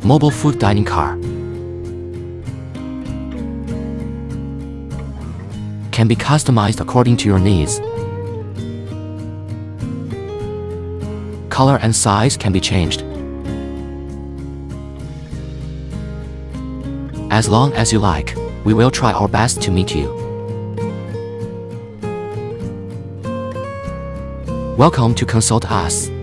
Mobile food dining car. Can be customized according to your needs. Color and size can be changed. As long as you like, we will try our best to meet you. Welcome to consult us.